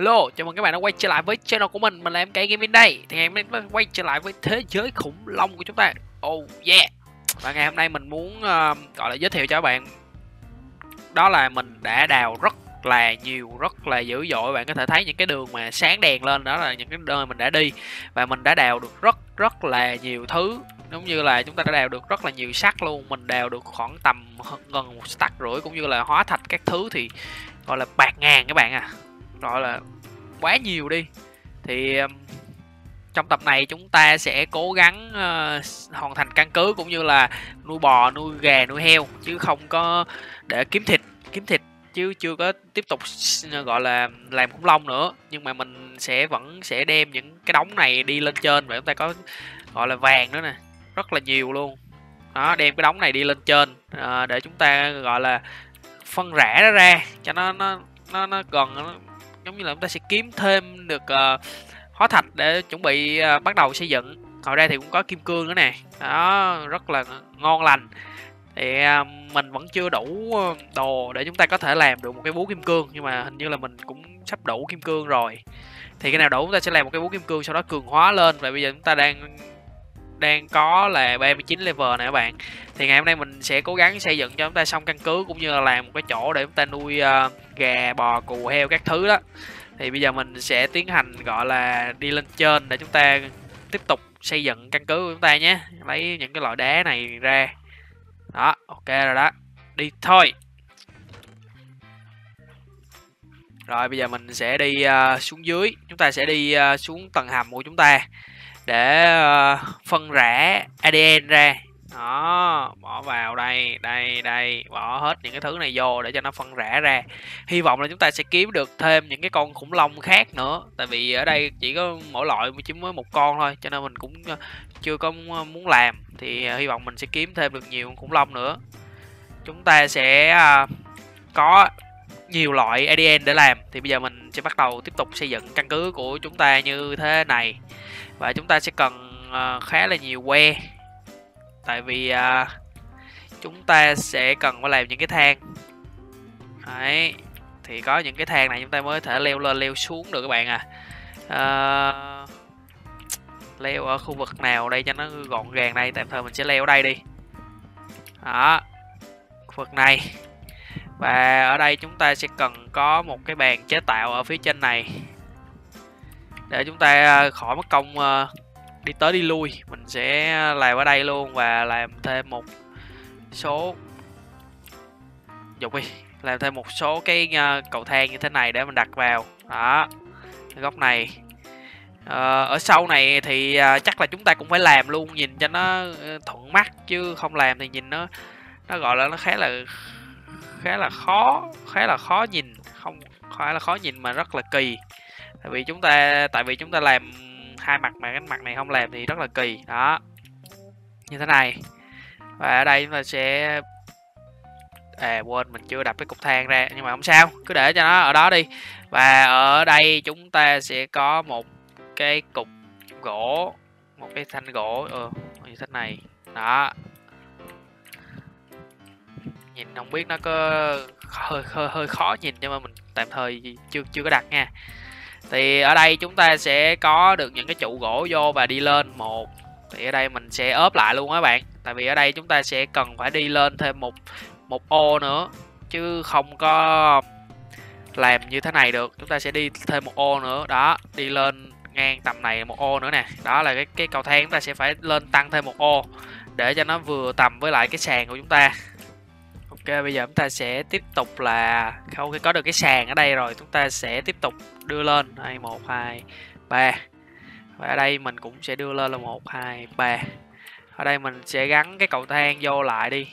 Hello, chào mừng các bạn đã quay trở lại với channel của mình là MK Gaming đây. Thì ngày hôm nay mình quay trở lại với thế giới khủng long của chúng ta. Oh yeah. Và ngày hôm nay mình muốn gọi là giới thiệu cho các bạn, đó là mình đã đào rất là nhiều, rất là dữ dội. Bạn có thể thấy những cái đường mà sáng đèn lên, đó là những cái nơi mình đã đi. Và mình đã đào được rất là nhiều thứ. Giống như là chúng ta đã đào được rất là nhiều sắt luôn. Mình đào được khoảng tầm gần 1,5 stack, cũng như là hóa thạch các thứ thì gọi là bạc ngàn các bạn à, gọi là quá nhiều đi. Thì trong tập này chúng ta sẽ cố gắng hoàn thành căn cứ cũng như là nuôi bò, nuôi gà, nuôi heo, chứ không có để kiếm thịt chứ chưa có tiếp tục gọi là làm khủng long nữa. Nhưng mà mình vẫn sẽ đem những cái đống này đi lên trên, và chúng ta có gọi là vàng nữa nè, rất là nhiều luôn đó. Đem cái đống này đi lên trên để chúng ta gọi là phân rã nó ra cho nó gần, giống như là chúng ta sẽ kiếm thêm được hóa thạch để chuẩn bị bắt đầu xây dựng. Ngoài ra thì cũng có kim cương nữa nè, đó rất là ngon lành. Thì mình vẫn chưa đủ đồ để chúng ta có thể làm được một cái búa kim cương, nhưng mà hình như là mình cũng sắp đủ kim cương rồi. Thì cái nào đủ chúng ta sẽ làm một cái búa kim cương, sau đó cường hóa lên. Và bây giờ chúng ta đang có là 39 level nè các bạn. Thì ngày hôm nay mình sẽ cố gắng xây dựng cho chúng ta xong căn cứ, cũng như là làm một cái chỗ để chúng ta nuôi gà, bò, cừu, heo các thứ đó. Thì bây giờ mình sẽ tiến hành gọi là đi lên trên để chúng ta tiếp tục xây dựng căn cứ của chúng ta nhé. Lấy những cái loại đá này ra. Đó, ok rồi đó. Đi thôi. Rồi bây giờ mình sẽ đi xuống dưới. Chúng ta sẽ đi xuống tầng hầm của chúng ta để phân rã ADN ra. Đó, bỏ vào đây, bỏ hết những cái thứ này vô để cho nó phân rã ra. Hy vọng là chúng ta sẽ kiếm được thêm những cái con khủng long khác nữa, tại vì ở đây chỉ có mỗi loại chỉ mới một con thôi, cho nên mình cũng chưa có muốn làm. Thì hy vọng mình sẽ kiếm thêm được nhiều khủng long nữa. Chúng ta sẽ có nhiều loại ADN để làm. Thì bây giờ mình sẽ bắt đầu tiếp tục xây dựng căn cứ của chúng ta như thế này. Và chúng ta sẽ cần khá là nhiều que, tại vì chúng ta sẽ cần phải làm những cái thang. Đấy, thì có những cái thang này chúng ta mới thể leo lên leo xuống được các bạn à. Leo ở khu vực nào đây cho nó gọn gàng đây, tạm thời mình sẽ leo ở đây đi. Đó, khu vực này. Và ở đây chúng ta sẽ cần có một cái bàn chế tạo ở phía trên này, để chúng ta khỏi mất công đi tới đi lui. Mình sẽ làm ở đây luôn, và làm thêm một số làm thêm một số cái cầu thang như thế này để mình đặt vào. Đó, cái góc này. Ở sau này thì chắc là chúng ta cũng phải làm luôn, nhìn cho nó thuận mắt, chứ không làm thì nhìn nó gọi là nó khá là khó nhìn, không phải là khó nhìn mà rất là kỳ. Tại vì chúng ta làm hai mặt mà cái mặt này không làm thì rất là kỳ. Đó, như thế này. Và ở đây chúng ta sẽ quên mình chưa đập cái cục than ra, nhưng mà không sao, cứ để cho nó ở đó đi. Và ở đây chúng ta sẽ có một cái cục gỗ, một cái thanh gỗ như thế này. Đó, nhìn không biết nó có hơi khó nhìn, nhưng mà mình tạm thời chưa có đặt nha. Thì ở đây chúng ta sẽ có được những cái trụ gỗ vô và đi lên một. Thì ở đây mình sẽ ốp lại luôn các bạn, tại vì ở đây chúng ta sẽ cần phải đi lên thêm một ô nữa, chứ không có làm như thế này được. Chúng ta sẽ đi thêm một ô nữa. Đó, đi lên ngang tầm này một ô nữa nè. Đó là cái cầu thang chúng ta sẽ phải lên tăng thêm một ô để cho nó vừa tầm với lại cái sàn của chúng ta. Ok, bây giờ chúng ta sẽ tiếp tục là khi có được cái sàn ở đây rồi, chúng ta sẽ tiếp tục đưa lên. Đây, 1, 2, 3. Và ở đây mình cũng sẽ đưa lên là 1, 2, 3. Ở đây mình sẽ gắn cái cầu thang vô lại đi.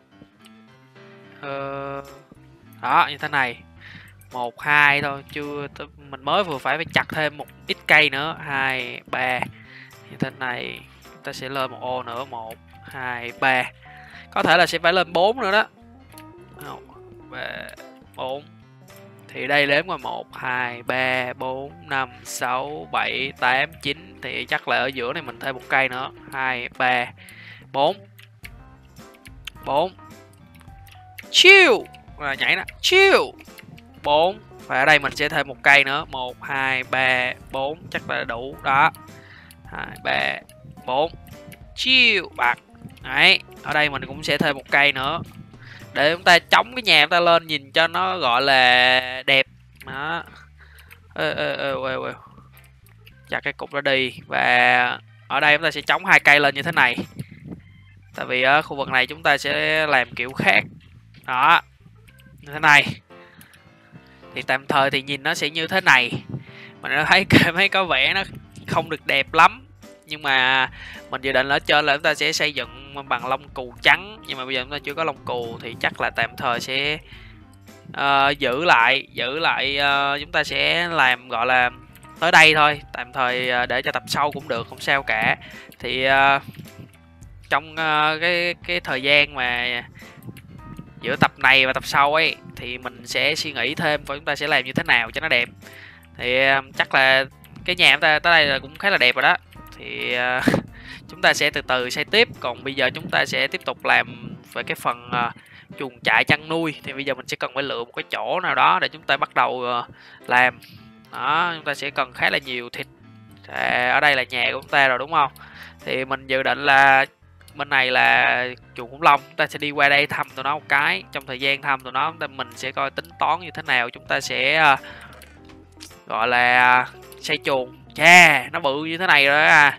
Đó, như thế này. 1, 2 thôi, mình mới vừa phải chặt thêm một ít cây nữa. 2, 3. Như thế này. Chúng ta sẽ lên một ô nữa. 1, 2, 3. Có thể là sẽ phải lên 4 nữa đó. 1, 3, 4. Thì đây đếm qua 1, 2, 3, 4, 5, 6, 7, 8, 9. Thì chắc là ở giữa này mình thêm một cây nữa. 2, 3, 4. 4. Chill. Nhảy nè. Chill. 4, Và ở đây mình sẽ thêm một cây nữa, 1 2 3 4 chắc là đủ đó. 2 3 4 chiêu bạc. Đấy, ở đây mình cũng sẽ thêm một cây nữa để chúng ta chống cái nhà chúng ta lên nhìn cho nó gọi là đẹp. Đó. Chặt cái cục đó đi. Và ở đây chúng ta sẽ chống 2 cây lên như thế này. Tại vì ở khu vực này chúng ta sẽ làm kiểu khác. Đó. Như thế này. Thì tạm thời thì nhìn nó sẽ như thế này. Mình đã thấy mấy có vẻ nó không được đẹp lắm. Nhưng mà mình dự định ở trên là chúng ta sẽ xây dựng bằng lông cừu trắng. Nhưng mà bây giờ chúng ta chưa có lông cừu thì chắc là tạm thời sẽ giữ lại chúng ta sẽ làm gọi là tới đây thôi, tạm thời để cho tập sau cũng được, không sao cả. Thì trong cái thời gian mà giữa tập này và tập sau ấy thì mình sẽ suy nghĩ thêm coi chúng ta sẽ làm như thế nào cho nó đẹp. Thì chắc là cái nhà chúng ta tới đây là cũng khá là đẹp rồi đó. Thì chúng ta sẽ từ từ xây tiếp. Còn bây giờ chúng ta sẽ tiếp tục làm về cái phần chuồng trại chăn nuôi. Thì bây giờ mình sẽ cần phải lựa một cái chỗ nào đó để chúng ta bắt đầu làm. Đó, chúng ta sẽ cần khá là nhiều thịt. Ở đây là nhà của chúng ta rồi đúng không? Thì mình dự định là bên này là chuồng khủng long, chúng ta sẽ đi qua đây thăm tụi nó một cái. Trong thời gian thăm tụi nó mình sẽ coi tính toán như thế nào. Chúng ta sẽ gọi là xây chuồng. Chà, nó bự như thế này rồi à.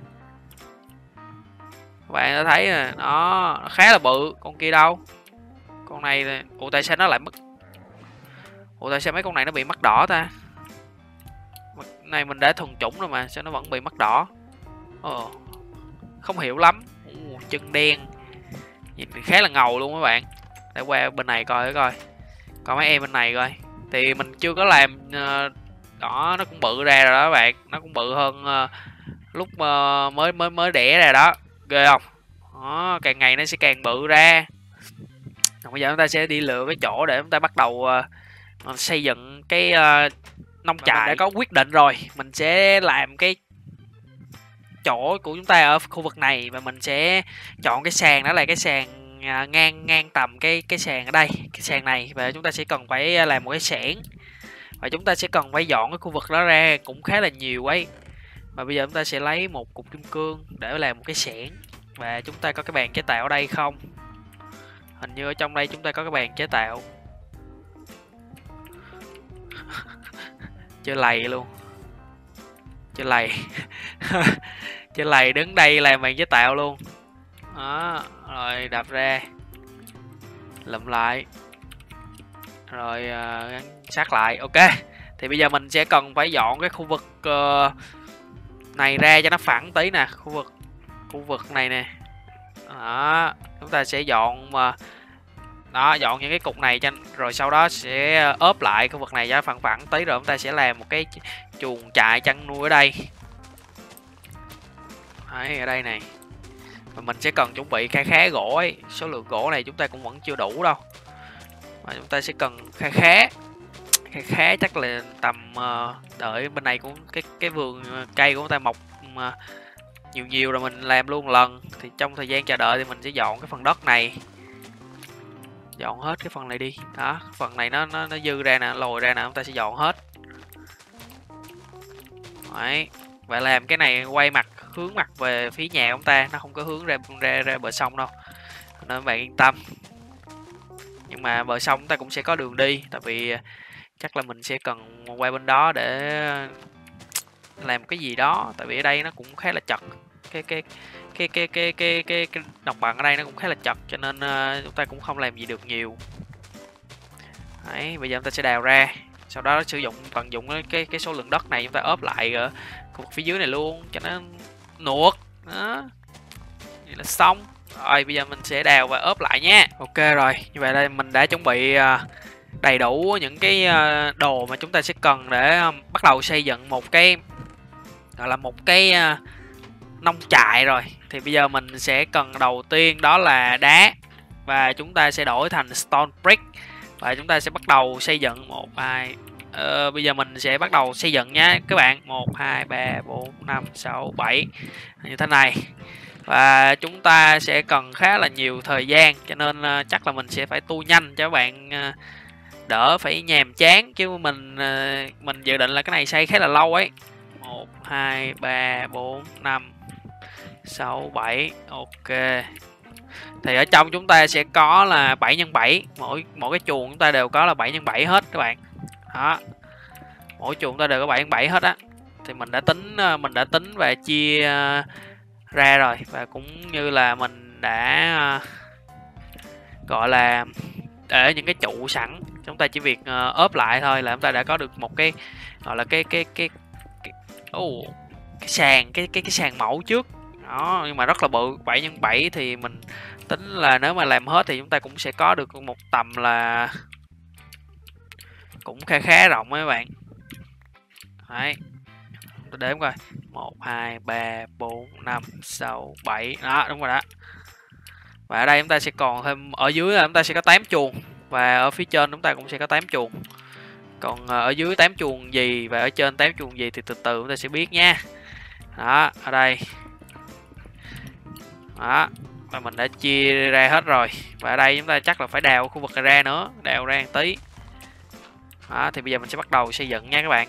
Các bạn đã thấy rồi, nó khá là bự. Con kia đâu? Con này, ủa tại sao nó lại mất? Ủa tại sao mấy con này nó bị mắt đỏ ta? Này mình đã thuần chủng rồi mà, sao nó vẫn bị mắt đỏ? Không hiểu lắm. Chân đen, nhìn khá là ngầu luôn các bạn. Để qua bên này coi coi mấy em bên này coi. Thì mình chưa có làm đó, nó cũng bự ra rồi đó các bạn. Nó cũng bự hơn lúc mới đẻ ra đó, ghê không? Đó, càng ngày nó sẽ càng bự ra. Còn bây giờ chúng ta sẽ đi lựa cái chỗ để chúng ta bắt đầu xây dựng cái nông trại. Đã có quyết định rồi, mình sẽ làm cái chỗ của chúng ta ở khu vực này và mình sẽ chọn cái sàn, đó là cái sàn ngang tầm cái sàn ở đây, cái sàn này. Và chúng ta sẽ cần phải làm một cái xẻng và chúng ta sẽ cần phải dọn cái khu vực đó ra cũng khá là nhiều ấy. Và bây giờ chúng ta sẽ lấy một cục kim cương để làm một cái xẻng. Và chúng ta có cái bàn chế tạo ở đây không? Hình như ở trong đây chúng ta có cái bàn chế tạo. Chơi lầy luôn, chơi lầy. Chơi lầy đứng đây làm bàn chế tạo luôn. Đó, rồi đập ra, lụm lại, rồi gắn sát lại. Ok, thì bây giờ mình sẽ cần phải dọn cái khu vực này ra cho nó phẳng tí nè. Khu vực này nè. Đó, chúng ta sẽ dọn đó, dọn những cái cục này cho, rồi sau đó sẽ ốp lại khu vực này cho phẳng phẳng tí, rồi chúng ta sẽ làm một cái chuồng trại chăn nuôi ở đây. Đấy, ở đây này. Và mình sẽ cần chuẩn bị khá gỗ ấy. Số lượng gỗ này chúng ta cũng vẫn chưa đủ đâu. Và chúng ta sẽ cần khá chắc là tầm đợi bên này cũng cái vườn cây của chúng ta mọc nhiều rồi mình làm luôn một lần. Thì trong thời gian chờ đợi thì mình sẽ dọn cái phần đất này, dọn hết cái phần này đi. Đó, phần này nó dư ra nè, lồi ra nè, chúng ta sẽ dọn hết. Đấy, và làm cái này quay mặt, hướng mặt về phía nhà của chúng ta, nó không có hướng ra bờ sông đâu, nên các bạn yên tâm. Nhưng mà bờ sông chúng ta cũng sẽ có đường đi, tại vì chắc là mình sẽ cần qua bên đó để làm cái gì đó. Tại vì ở đây nó cũng khá là chật, cái đồng bằng ở đây nó cũng khá là chật, cho nên chúng ta cũng không làm gì được nhiều. Đấy, bây giờ chúng ta sẽ đào ra, sau đó tận dụng cái số lượng đất này chúng ta ốp lại ở khu vực phía dưới này luôn cho nó nuột đó. Vậy là xong rồi. Bây giờ mình sẽ đào và ốp lại nha. Ok rồi, như vậy đây mình đã chuẩn bị đầy đủ những cái đồ mà chúng ta sẽ cần để bắt đầu xây dựng một cái gọi là một cái nông trại rồi. Thì bây giờ mình sẽ cần đầu tiên đó là đá, và chúng ta sẽ đổi thành stone brick và chúng ta sẽ bắt đầu xây dựng. Bây giờ mình sẽ bắt đầu xây dựng nha các bạn. 1 2 3 4 5 6 7 như thế này. Và chúng ta sẽ cần khá là nhiều thời gian, cho nên chắc là mình sẽ phải tu nhanh cho các bạn đỡ phải nhàm chán, chứ mình dự định là cái này xây khá là lâu ấy. 1 2 3 4 5 6 7. Ok. Thì ở trong chúng ta sẽ có là 7 x 7, mỗi cái chuồng chúng ta đều có là 7 x 7 hết các bạn. Đó. Mỗi chuồng chúng ta đều có 7 x 7 hết á. Thì mình đã tính và chia ra rồi, và cũng như là mình đã gọi là để những cái trụ sẵn, chúng ta chỉ việc ốp lại thôi là chúng ta đã có được một cái gọi là cái sàn, cái sàn mẫu trước đó, nhưng mà rất là bự. 7 x 7 thì mình tính là nếu mà làm hết thì chúng ta cũng sẽ có được một tầm là cũng khá rộng mấy bạn. Đấy, tôi đếm coi, 1 2 3 4 5 6 7. Đó, đúng rồi đó. Và ở đây chúng ta sẽ còn thêm, ở dưới là chúng ta sẽ có 8 chuồng, và ở phía trên chúng ta cũng sẽ có 8 chuồng. Còn ở dưới 8 chuồng gì và ở trên 8 chuồng gì thì từ từ chúng ta sẽ biết nha. Đó, ở đây. Đó, và mình đã chia ra hết rồi. Và ở đây chúng ta chắc là phải đào khu vực này ra nữa, đào ra một tí. Đó, thì bây giờ mình sẽ bắt đầu xây dựng nha các bạn.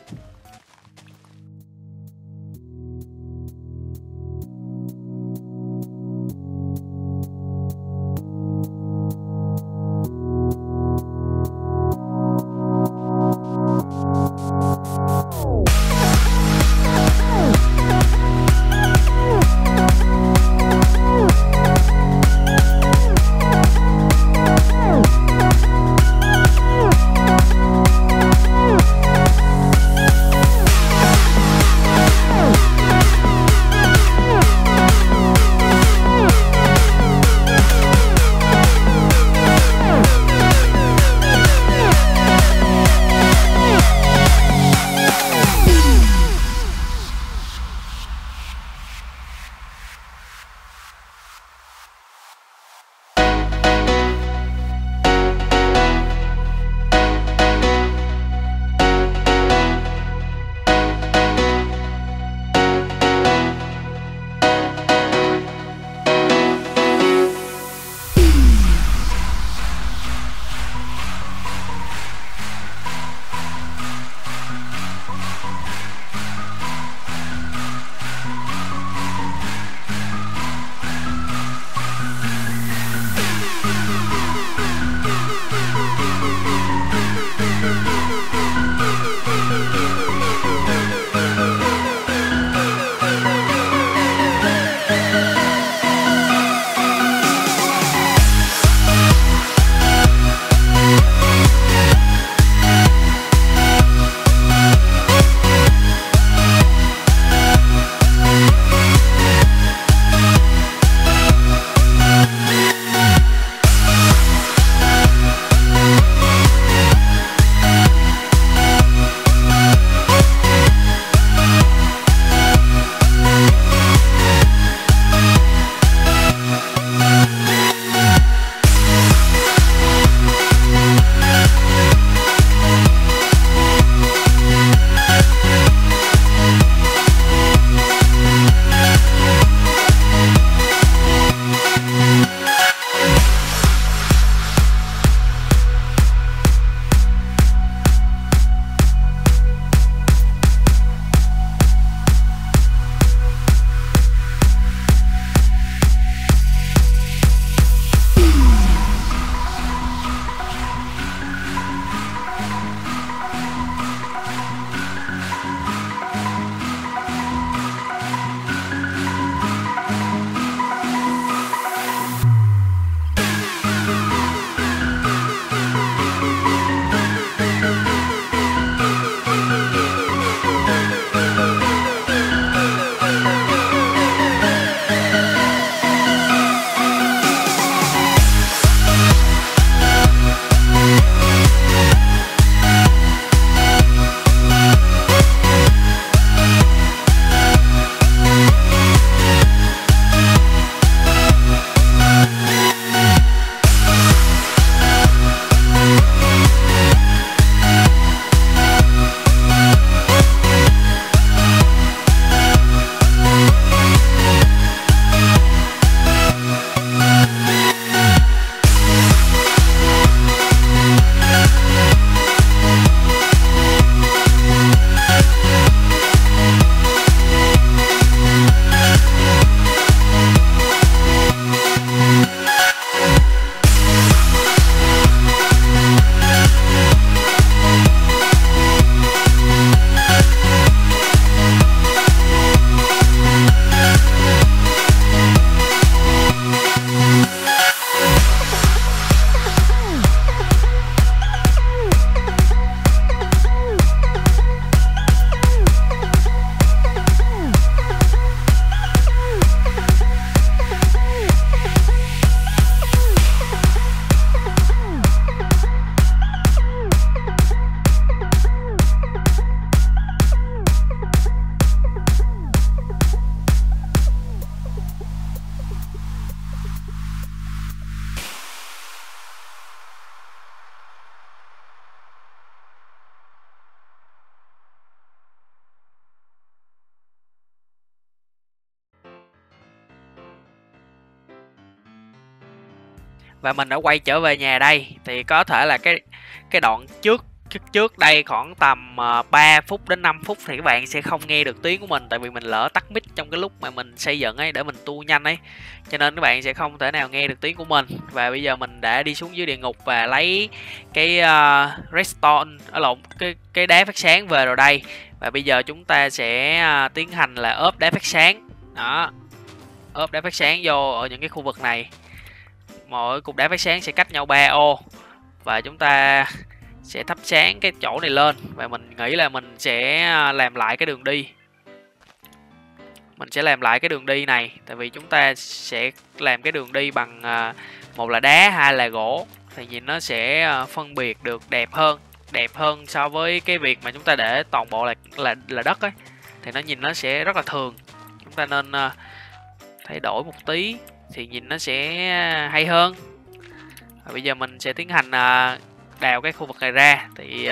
Và mình đã quay trở về nhà đây. Thì có thể là cái đoạn trước đây khoảng tầm 3 phút đến 5 phút thì các bạn sẽ không nghe được tiếng của mình, tại vì mình lỡ tắt mic trong cái lúc mà mình xây dựng ấy, để mình tua nhanh ấy, cho nên các bạn sẽ không thể nào nghe được tiếng của mình. Và bây giờ mình đã đi xuống dưới địa ngục và lấy cái redstone cái đá phát sáng về rồi đây. Và bây giờ chúng ta sẽ tiến hành là ốp đá phát sáng đó, ốp đá phát sáng vô ở những cái khu vực này. Mỗi cục đá phát sáng sẽ cách nhau 3 ô, và chúng ta sẽ thắp sáng cái chỗ này lên. Và mình nghĩ là mình sẽ làm lại cái đường đi. Mình sẽ làm lại cái đường đi này, tại vì chúng ta sẽ làm cái đường đi bằng một là đá, hai là gỗ, thì nhìn nó sẽ phân biệt được đẹp hơn so với cái việc mà chúng ta để toàn bộ là đất ấy, thì nó nhìn nó sẽ rất là thường. Chúng ta nên thay đổi một tí thì nhìn nó sẽ hay hơn. Và bây giờ mình sẽ tiến hành đào cái khu vực này ra. Thì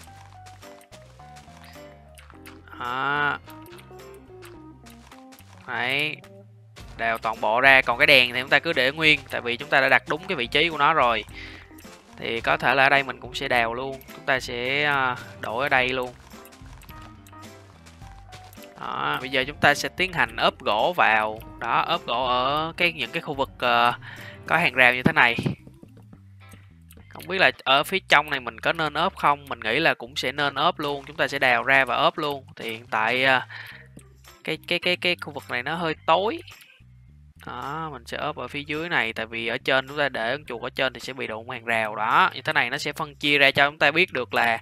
đấy, đào toàn bộ ra. Còn cái đèn thì chúng ta cứ để nguyên, tại vì chúng ta đã đặt đúng cái vị trí của nó rồi. Thì có thể là ở đây mình cũng sẽ đào luôn. Chúng ta sẽ đổi ở đây luôn. Đó, bây giờ chúng ta sẽ tiến hành ốp gỗ vào. Đó, ốp gỗ ở những cái khu vực có hàng rào như thế này. Không biết là ở phía trong này mình có nên ốp không? Mình nghĩ là cũng sẽ nên ốp luôn. Chúng ta sẽ đào ra và ốp luôn. Thì hiện tại cái khu vực này nó hơi tối. Đó, mình sẽ ốp ở phía dưới này, tại vì ở trên chúng ta để con chuột ở trên thì sẽ bị đụng hàng rào. Đó, như thế này nó sẽ phân chia ra cho chúng ta biết được là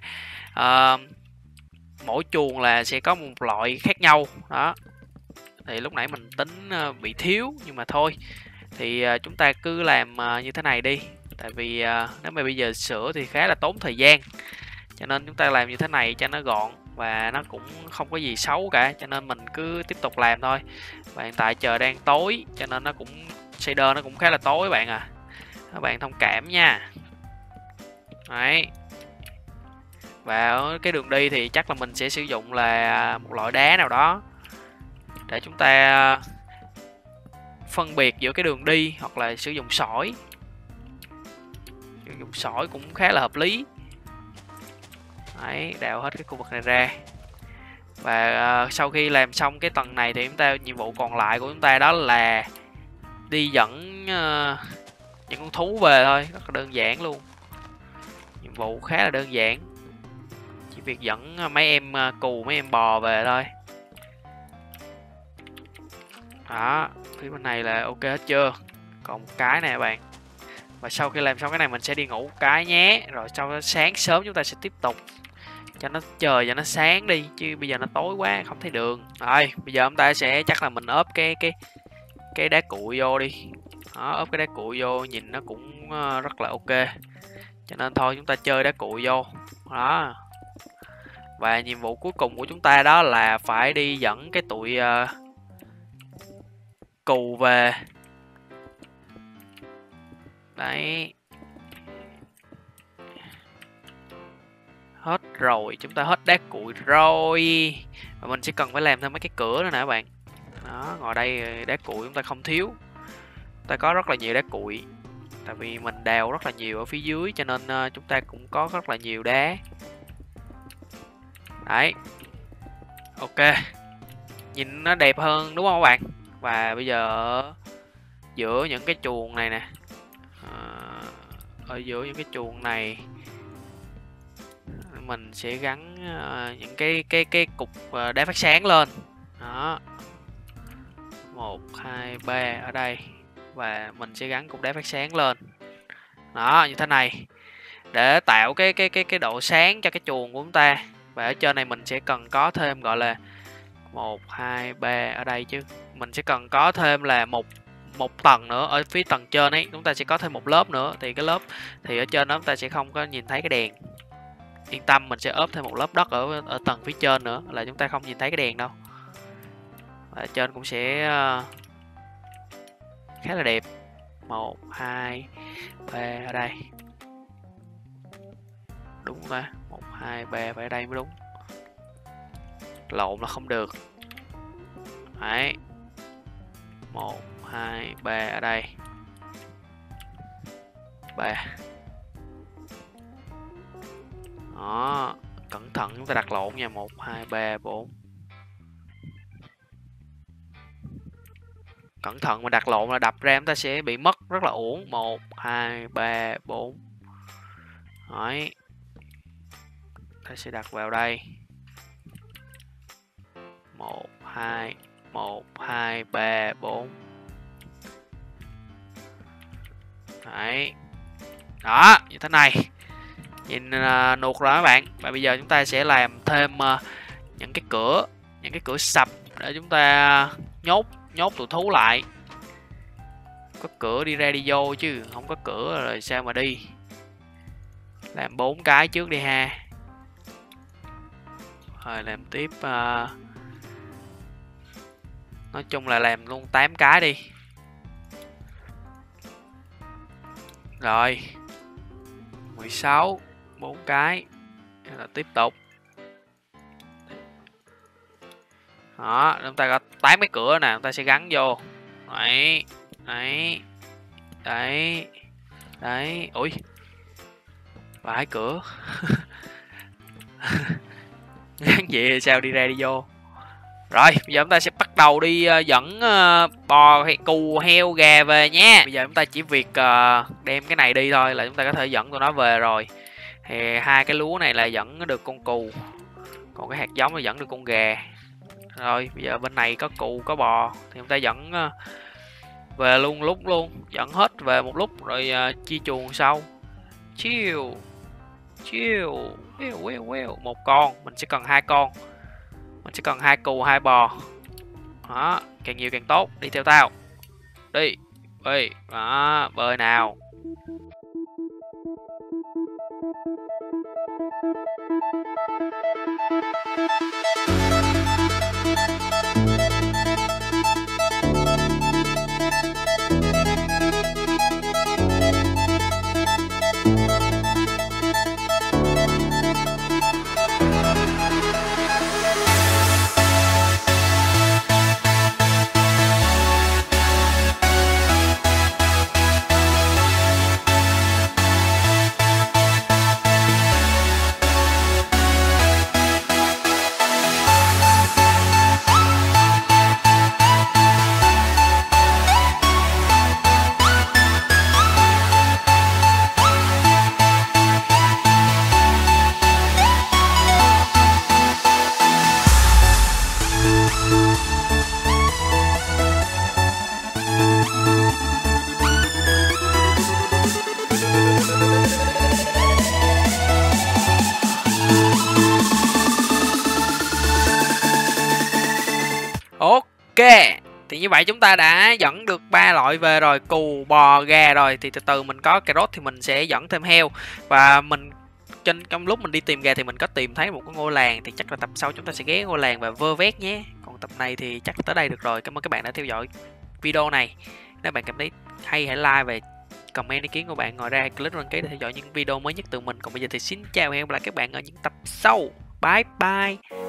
mỗi chuồng là sẽ có một loại khác nhau. Đó, thì lúc nãy mình tính bị thiếu, nhưng mà thôi, thì chúng ta cứ làm như thế này đi. Tại vì nếu mà bây giờ sửa thì khá là tốn thời gian, cho nên chúng ta làm như thế này cho nó gọn và nó cũng không có gì xấu cả, cho nên mình cứ tiếp tục làm thôi. Và hiện tại trời đang tối, cho nên nó cũng shader nó cũng khá là tối bạn à, các bạn thông cảm nha. Đấy, và ở cái đường đi thì chắc là mình sẽ sử dụng là một loại đá nào đó để chúng ta phân biệt giữa cái đường đi, hoặc là sử dụng sỏi. Sử dụng sỏi cũng khá là hợp lý. Đấy, đào hết cái khu vực này ra. Và sau khi làm xong cái tầng này thì chúng ta, nhiệm vụ còn lại của chúng ta đó là đi dẫn những con thú về thôi, rất là đơn giản luôn. Nhiệm vụ khá là đơn giản, chỉ việc dẫn mấy em cừu, mấy em bò về thôi. Đó, phía bên này là ok hết chưa? Còn một cái nè các bạn. Và sau khi làm xong cái này mình sẽ đi ngủ cái nhé. Rồi sau sáng sớm chúng ta sẽ tiếp tục, cho nó trời cho nó sáng đi, chứ bây giờ nó tối quá không thấy đường. Rồi bây giờ chúng ta sẽ chắc là mình ốp cái đá cuội vô đi. Đó, ốp cái đá cuội vô nhìn nó cũng rất là ok, cho nên thôi chúng ta chơi đá cuội vô. Đó, và nhiệm vụ cuối cùng của chúng ta đó là phải đi dẫn cái tụi cừu về. Đấy, hết rồi, chúng ta hết đá cuội rồi. Và mình sẽ cần phải làm thêm mấy cái cửa nữa nè các bạn. Đó, ngồi đây đá cuội chúng ta không thiếu. Ta có rất là nhiều đá cuội, tại vì mình đào rất là nhiều ở phía dưới, cho nên chúng ta cũng có rất là nhiều đá. Đấy, ok, nhìn nó đẹp hơn đúng không các bạn? Và bây giờ giữa những cái chuồng này nè, ở giữa những cái chuồng này mình sẽ gắn những cái cục đá phát sáng lên. Đó, 1, 2, 3 ở đây, và mình sẽ gắn cục đá phát sáng lên. Đó, như thế này để tạo cái độ sáng cho cái chuồng của chúng ta. Và ở trên này mình sẽ cần có thêm, gọi là 1, 2, 3 ở đây chứ. Mình sẽ cần có thêm là một tầng nữa ở phía tầng trên ấy, chúng ta sẽ có thêm một lớp nữa. Thì cái lớp thì ở trên đó chúng ta sẽ không có nhìn thấy cái đèn. Yên tâm, mình sẽ ốp thêm một lớp đất ở tầng phía trên nữa, là chúng ta không nhìn thấy cái đèn đâu. Và trên cũng sẽ khá là đẹp. 1, 2, 3 ở đây. Đúng rồi, 1, 2, 3 phải ở đây mới đúng. Lộn là không được. Đấy, 1, 2, 3 ở đây. 3. Đó, cẩn thận chúng ta đặt lộn nha. 1 2 3 4. Cẩn thận mà đặt lộn là đập ra chúng ta sẽ bị mất rất là uổng. 1 2 3 4. Đấy. Ta sẽ đặt vào đây. 1 2 3 4. Đấy. Đó, như thế này. Nhìn nuột rồi các bạn. Và bây giờ chúng ta sẽ làm thêm những cái cửa sập để chúng ta nhốt tụi thú lại. Có cửa đi ra đi vô chứ không có cửa rồi sao mà đi. Làm 4 cái trước đi ha. Rồi làm tiếp nói chung là làm luôn 8 cái đi. Rồi 16, 4 cái là tiếp tục. Đó, chúng ta có 8 cái cửa nè, chúng ta sẽ gắn vô. Đấy, đấy, đấy, đấy. Ui, vài cửa. Gắn vậy sao đi ra đi vô. Rồi, bây giờ chúng ta sẽ bắt đầu đi dẫn bò hay cừu heo gà về nha. Bây giờ chúng ta chỉ việc đem cái này đi thôi là chúng ta có thể dẫn tụi nó về rồi. Thì 2 cái lúa này là dẫn được con cừu, còn cái hạt giống là dẫn được con gà. Rồi, bây giờ bên này có cừu có bò thì chúng ta dẫn về luôn luôn, dẫn hết về một lúc rồi chia chuồng sau. Chill. Một con, mình sẽ cần 2 con. Mình sẽ cần 2 cừu 2 bò. Đó, càng nhiều càng tốt. Đi theo tao. Đi. Bơi. Đó, bơi nào. Ok, thì như vậy chúng ta đã dẫn được 3 loại về rồi, cừu, bò, gà rồi. Thì từ từ mình có cà rốt thì mình sẽ dẫn thêm heo. Và mình trong lúc mình đi tìm gà thì mình có tìm thấy một cái ngôi làng. Thì chắc là tập sau chúng ta sẽ ghé ngôi làng và vơ vét nhé. Còn tập này thì chắc là tới đây được rồi. Cảm ơn các bạn đã theo dõi video này. Nếu bạn cảm thấy hay hãy like và comment ý kiến của bạn. Ngoài ra click đăng ký để theo dõi những video mới nhất từ mình. Còn bây giờ thì xin chào và hẹn gặp lại các bạn ở những tập sau. Bye bye.